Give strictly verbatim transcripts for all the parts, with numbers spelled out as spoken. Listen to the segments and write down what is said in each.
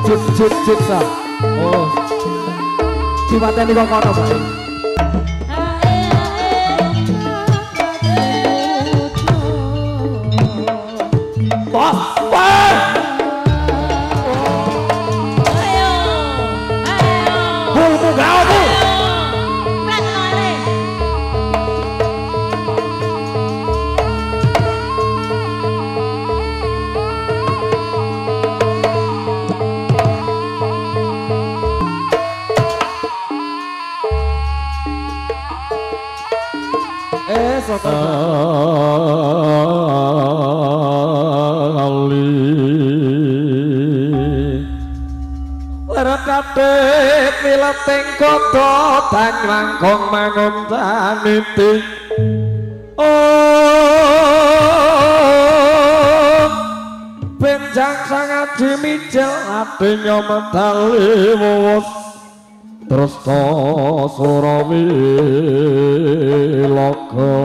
Jut jut jut sa. Oh. Dimateni kok kono, Pak. Wah, wah. Ayo. Ayo. Bul munggah bul. Plat lore. Eh, soto. Kabeh pileting kota dan langkong mangun taniti oh benjang sangat dimijil hatinya medali wus terus to surawi logo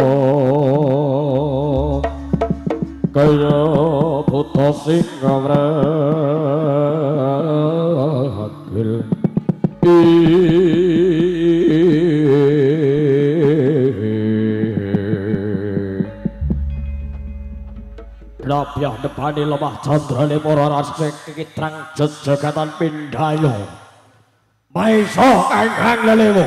kaya buta sing ngawragil Rabyah depani lemah candra lemora rasme kikitrang jejegatan pindayo maiso kangkang lelemu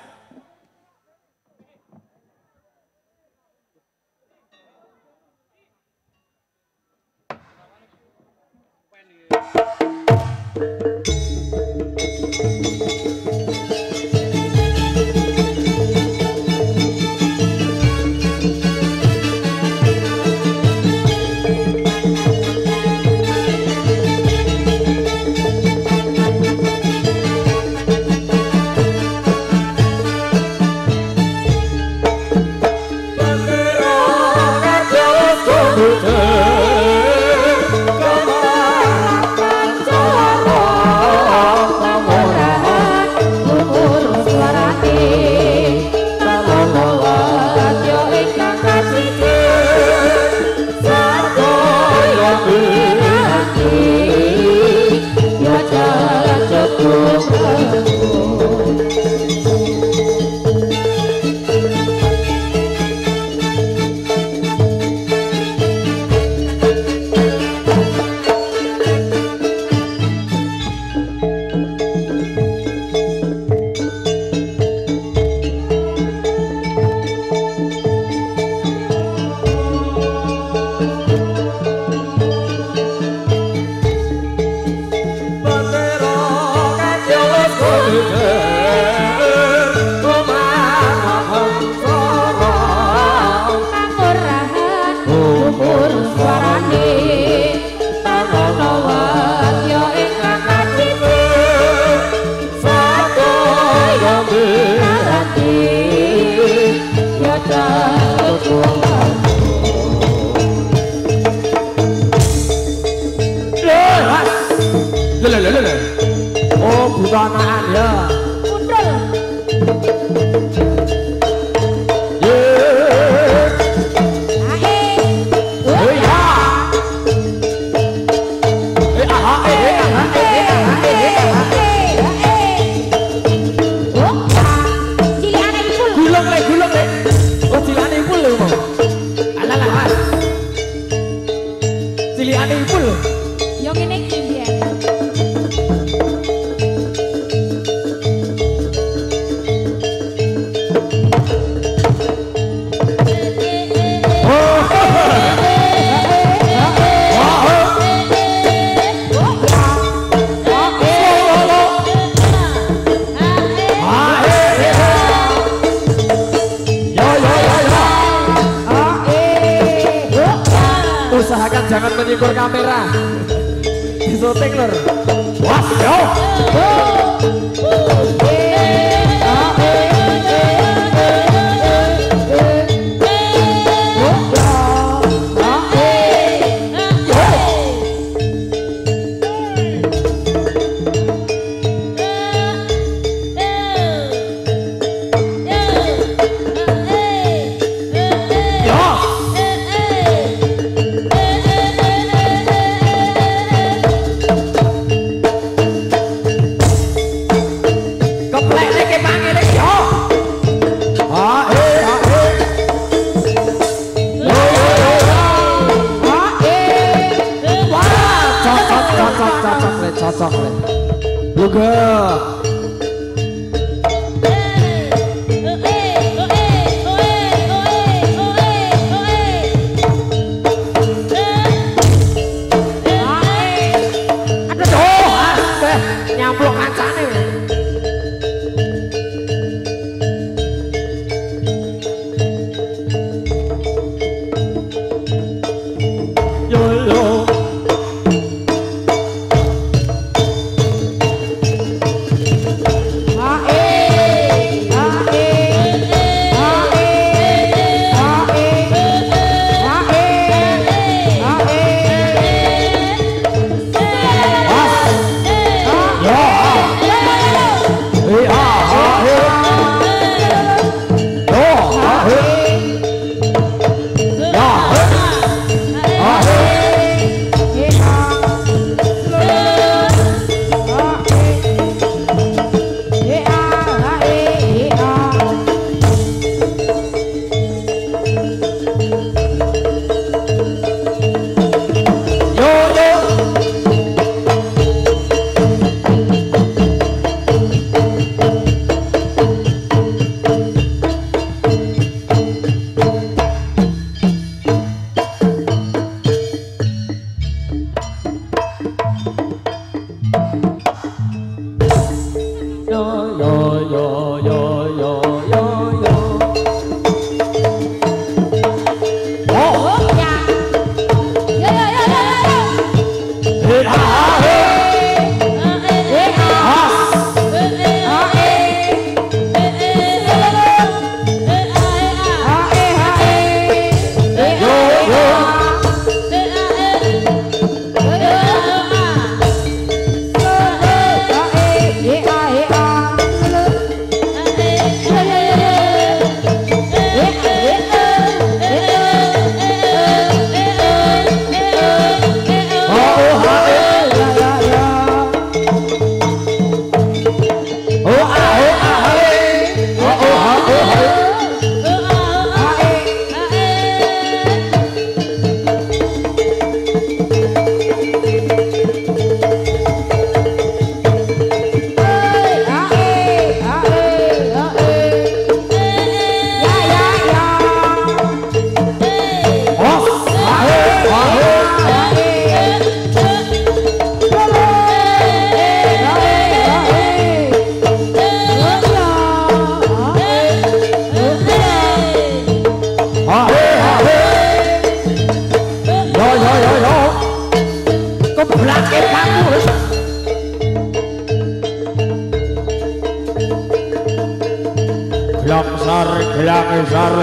oh butanaan ya Mundur. Yang ini gini ya. Usahakan jangan menyingkur kamera di syuting lor. Wah, yo. sok Luga nyamplok kancane yo yo gelang sar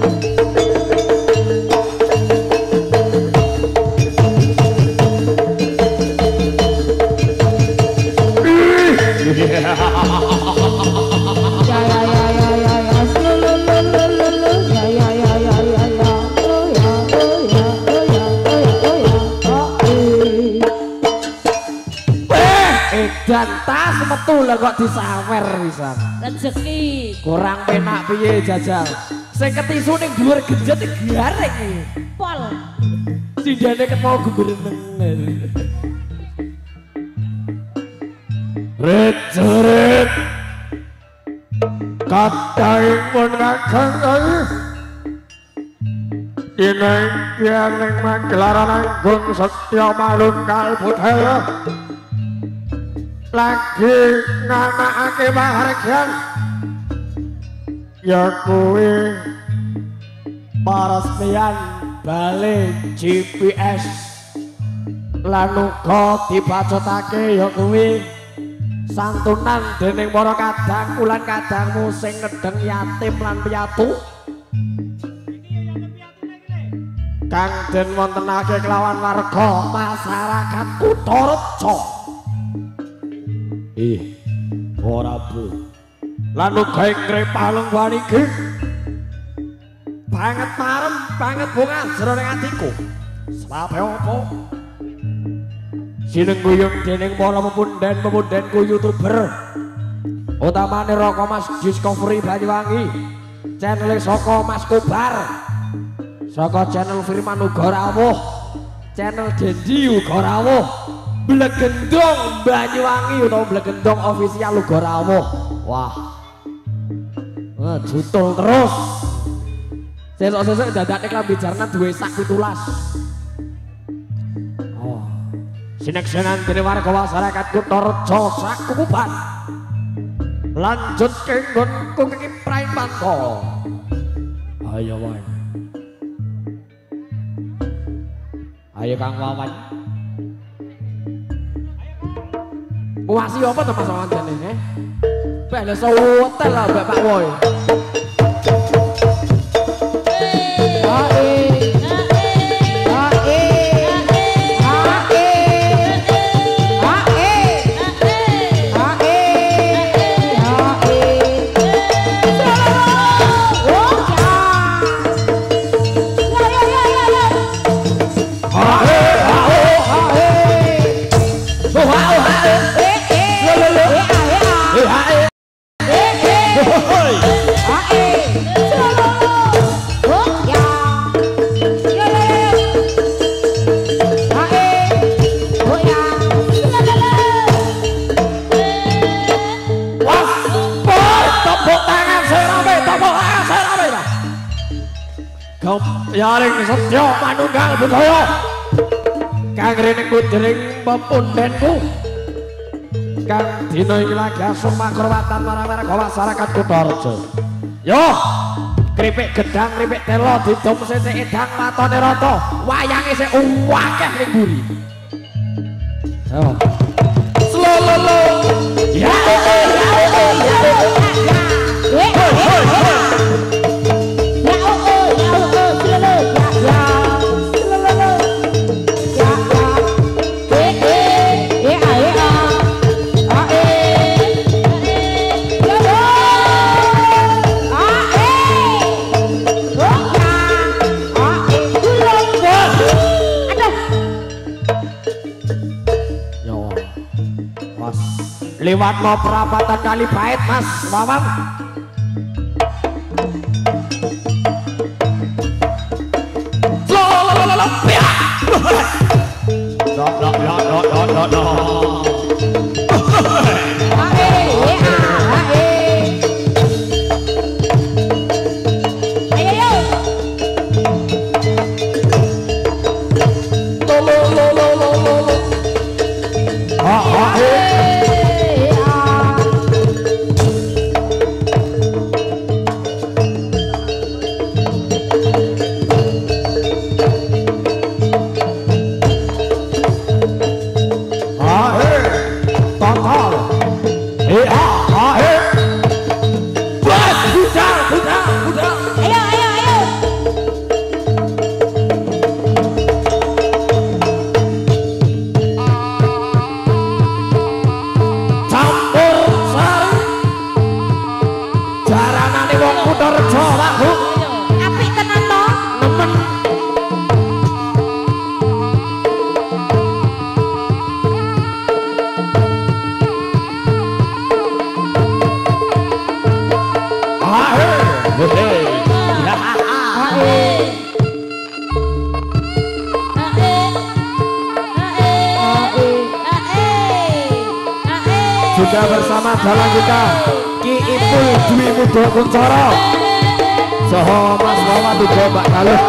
dan tas metu lah kok disawer pisan. Rezeki. Kurang penak piye jajal. Sing ketisu ning dhuwur genjet garek iki. Pol. Sindane ket mau gugureneng. Ret-ret. Katai mun ngakang Ineng yang ning Magelaran Anggung Setya Malungkal Budhel lagi nganakake mahargyan ya kuwi paresmian bale G P S lan uga dibacotake ya kuwi santunan dening para kadang ulan kadangmu sing ngedeng yatim lan piatu kang den wontenake kelawan warga masyarakat Kuthareja. Ih, ora bu. Lan uga ing Krepalung waniki. Banget marem, banget bunga jroning atiku. Sebab apa? Sinengguyung dening para pemunden-pemundenku YouTuber. Utamane Roko Mas Discovery Banyuwangi. Channel saka Mas Kobar. Saka channel Firman uga rawuh. Channel Dendi uga rawuh. Blegendong Banyuwangi utawa Blegendong official Lugo Rawuh. Wah. Wah, jutul terus. Sesuk-sesuk dadake klambi jarna duwe sak pitulas. Oh. Sineksenan dening warga masyarakat Kuthareja sakukuban. Lanjut kenggonku iki prain panto. Ayo wae. Ayo Kang Wawan. Wasi apa to Mas Wawan jane, eh? Bale sewotel lah Mbak Pak Woy. Yaring setya manunggal budaya kang rene kudring pepundenku kang dina iki lagi sumakrowatan marang-marang masyarakat Kuthareja. Yo kripik gedang kripik telo didom sesek edang matane rata wayange sik akeh ning mburi. Yo slololo ya ya ya lewat mau perapatan kali pahit Mas Wawan. Juga bersama dalang kita Ki Ipul Dwi Mudo Kuncoro Soho Mas Wawan Tujo Mbak Galuh.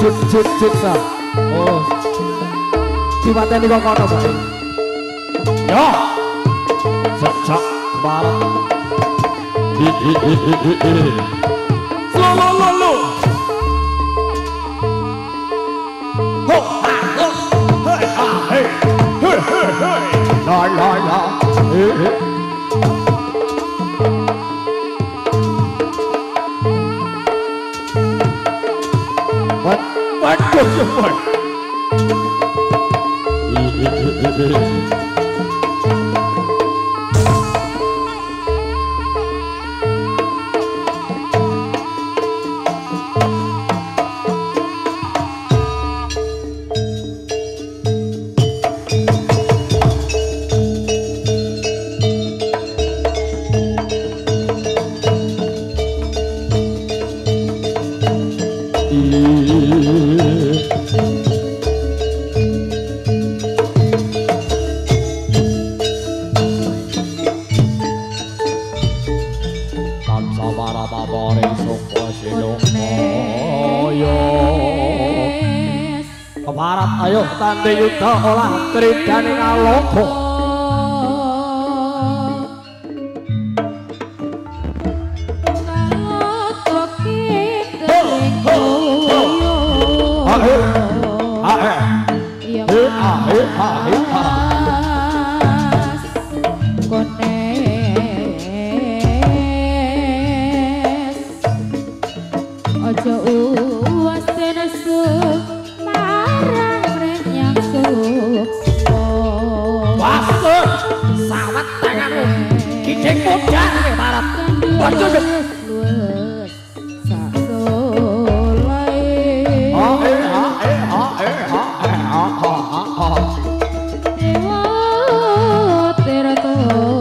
jut jut jut sa. Oh. Dimateni kok kono bae. Yo. Cak barat. Hi hi hi hi hi. Lo lo lo lo. Ho ha ho. Hey ha hey. Hey hey hey. La la la. Hey hey. What? What goes your foot? Keparat ayo tanda yuda olah tridani ngaloko ahe ahe ahe ahe ahe ojo uwas tenasuk marang rek yang sukso wasut sawat tanganmu kijing mudah ke barat waduh luwes sak solai ahe ahe ahe ahe ahe dewa terato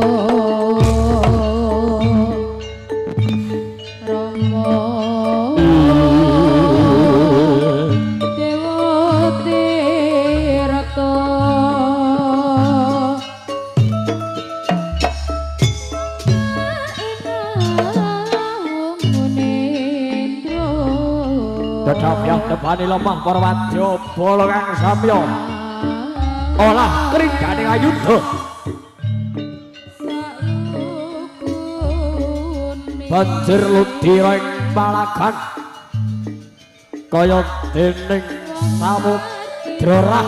Dedap yang depani lemah para wadya bala kang samya olah kringgane ayuda banjir ludira ing balagan kaya dening samudra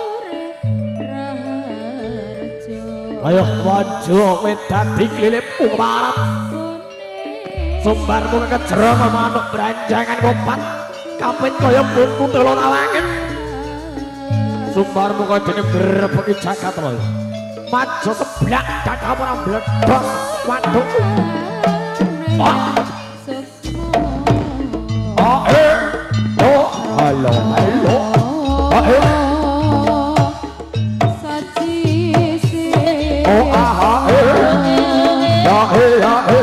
kaya wajah wedadi klilip umarat sumbarmu kejero manuk branjangan kopat kapit kaya buntu telon awangin sumbarmu kaya dene berebeki jagat raya maju seblak dadamu ora bledhos waduh oh oh eh oh halo halo oh eh oh aha eh ya eh ya eh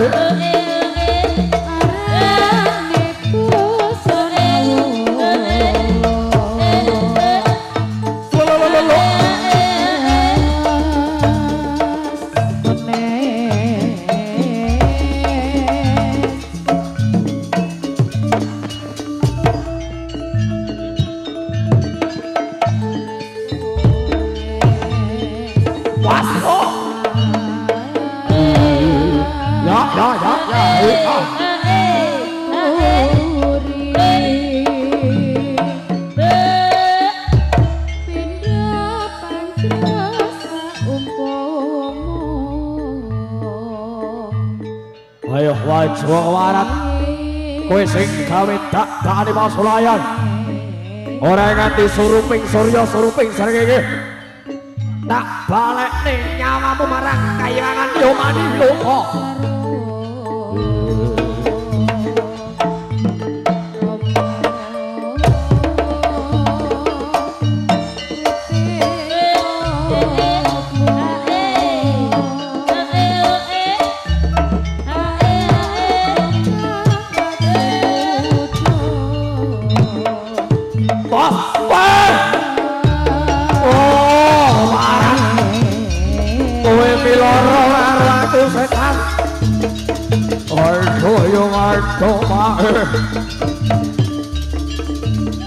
ayo wajwa warat kowe sing gawe dak-dakane pasulayan ora nganti suruping surya suruping srengenge tak balekne nyawamu marang kayangan yomani loka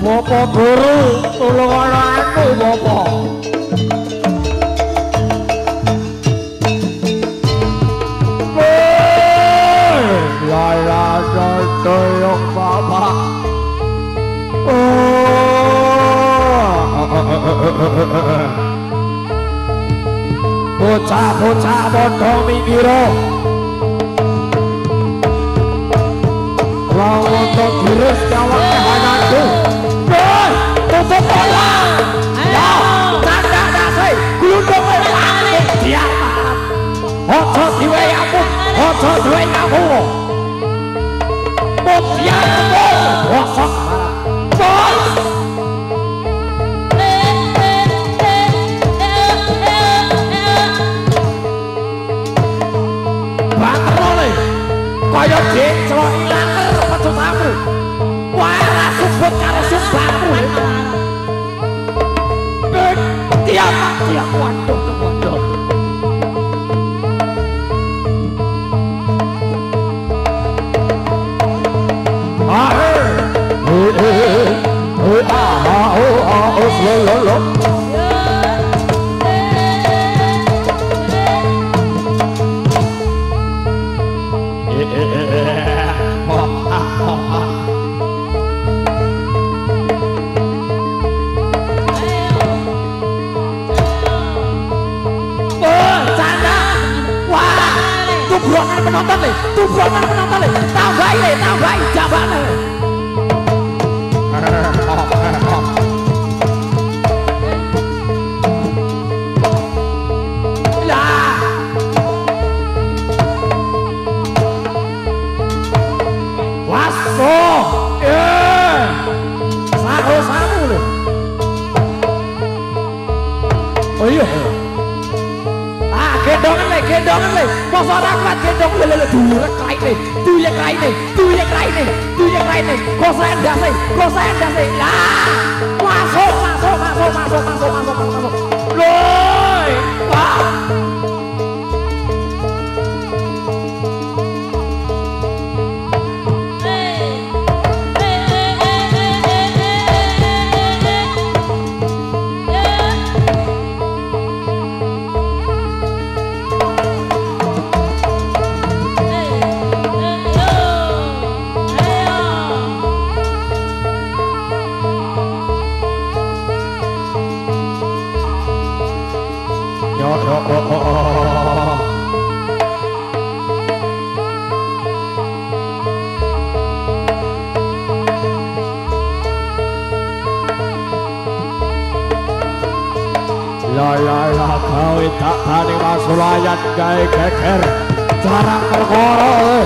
Bapak guru tulung anakku bapak. Lala doyong bapak. Bocah-bocah bodoh mikiro. Lawan untuk virus jawab kehananku. Boy, tutup bola. Ya, tanda dasai, gulung melangit dia. Ojo diwe aku, ojo diwe aku. Mutiara bosok. Boy. Bantrole, kaya dicrok ilang pecut aku. Wae ra subut karo subakmu. Tiap tiap waduh waduh. Ah eh eh eh ah oh ah oh lo lo lo. Tubrongan penonton nih, tubrongan penonton nih, tambahin nih, tambahin jawabannya. Lah, waso, eh, sahu sahu nih. Oh iya. Gendongan le, gendongan le, masa ora kuat gendong le le durek raine, tuyek raine, tuyek raine, tuyek raine, kosaen dase, kosaen dase. Lah, masuk, masuk, masuk, masuk, masuk, masuk, masuk. Loi, wah. La la la kau tak tani masulayan gay keker jarang perkara.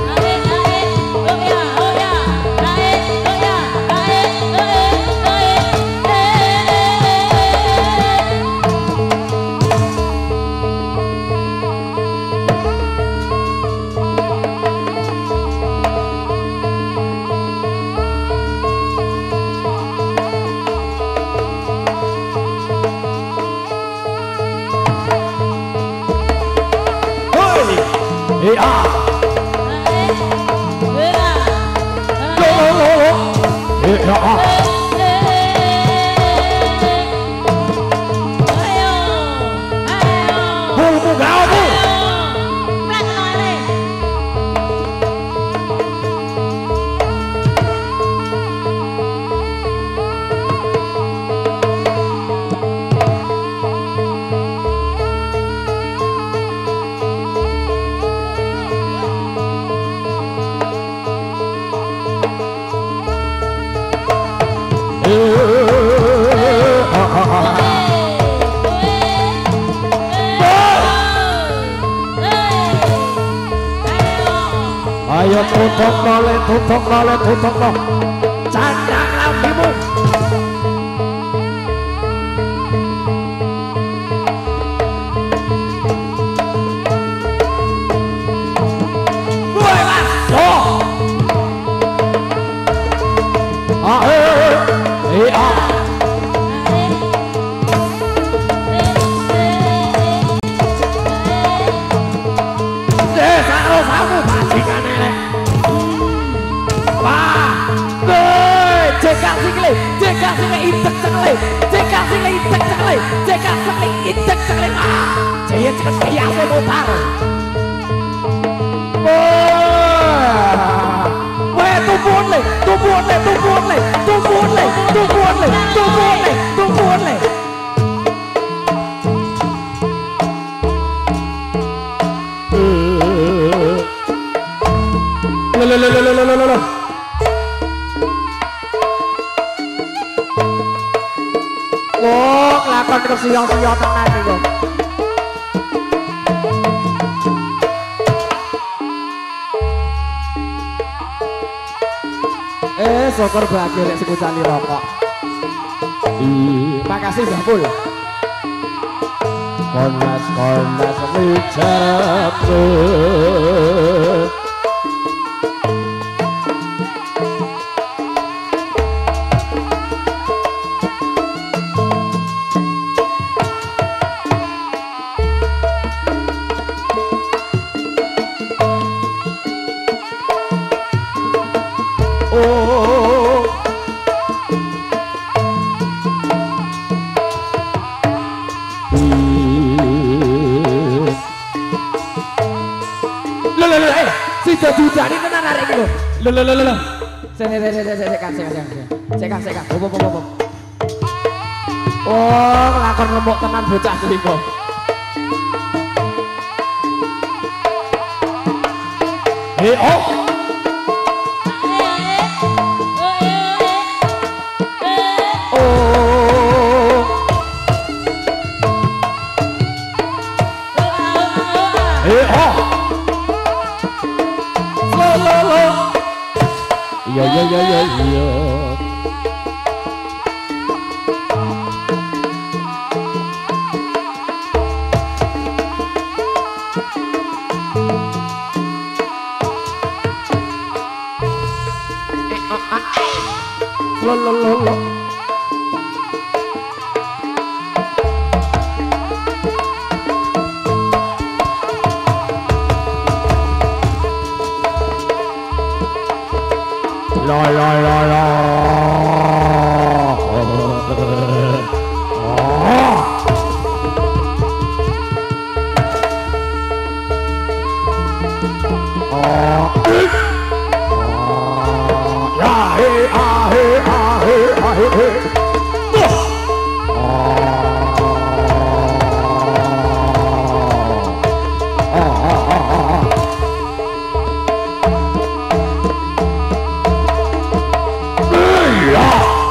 Hey ah, lo lo lo lo, hey ah, bul bul gao bul, ayo tutup noleh, tutup noleh, tutup noleh, candang lambimu. Gue masuk. Ah eh, eh ah. Desa rosamu bajingan ini. Wah, gue cekal sikile, jeka sile idek cekle jeka sile idek cekle jeka sile idek cekle ah jaya cekle biasa mutar weh tumpuan le tumpuan le tumpuan le tumpuan le tumpuan le tumpuan le tumpuan le lo lo lo lo lo lo lo oh lakon kesiyong-siyong tenan iki eh syukur bahagia lek sekucani rokok makasih Mbah Pul konas konas wijamu Dudani tenan arek iki lho. Lho lho lho lho. Sik sik sik sik sik kan sik kan. Sik kan sik kan. Opo opo opo. Oh, nglakon lemuk tenan bocah selingkuh. Eh oh. Oh. Eh oh. Yo yo yo yo yo. Lo lo lo lo. La la la la. Yeah.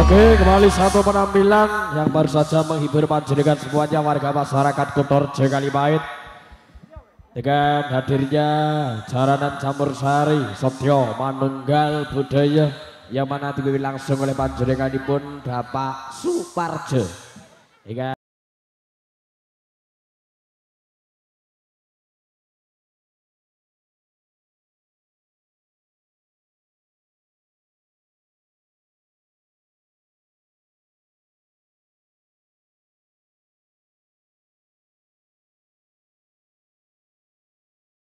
Oke, kembali satu penampilan yang baru saja menghibur panjenengan semuanya warga masyarakat Kutorjo Kalipait dengan hadirnya jaranan campur sari Setyo Manunggal Budaya yang mana dipimpin langsung oleh panjenenganipun Bapak Suparjo.